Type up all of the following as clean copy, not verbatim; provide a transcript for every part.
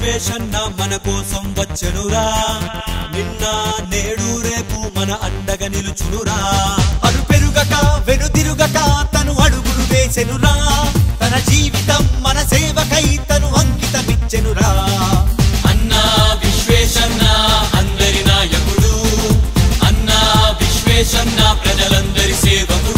విశ్వేశన్న మన కోసం వచ్చెనురా నిన్న నేడు రేపు మన అండగా నిలుచునురా అరు పెరుగక వెనుదిరుగక తను అడుగులు వేసెనురా తన జీవితం మన సేవకై తను అంకితమిచ్చెనురా అన్నా విశ్వేశన్న అందరి నాయకుడు అన్నా విశ్వేశన్న ప్రజలందరి సేవకుడు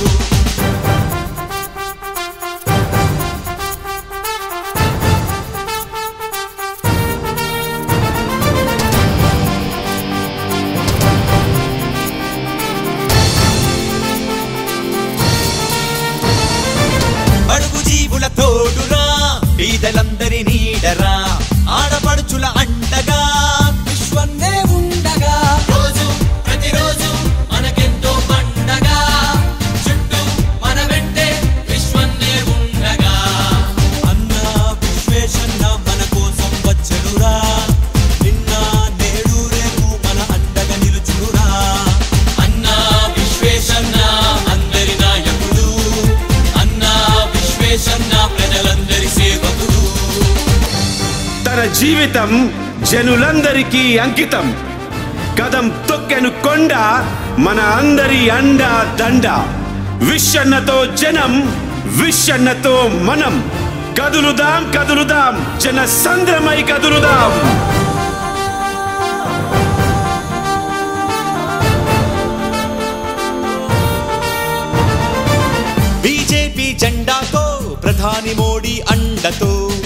తోడురా బీదలందరి నీడరా ఆడపడుచుల అండగా విశ్వన్నే ఉండగా రోజు ప్రతిరోజు మనకెంతో పండగా చుట్టూ మన వెంటే విశ్వన్నే ఉండగా అన్నా విశ్వేశన్న మన కోసం వచ్చెనురా నిన్న నేడు రేపు మన అండగా నిలుచునురా అన్నా విశ్వేశన్న అందరి నాయకుడు అన్నా విశ్వేశన్న తన జీవితం జనులందరికీ అంకితం కదం తొక్కెను కొండ మన అందరి అండా దండ విశ్వన్నతో జనం విశ్వన్నతో మనం కదులుదాం కదులుదాం జన సంద్రమై కదులుదాం బీజేపీ జెండాతో ప్రధాని మోడీ అండతో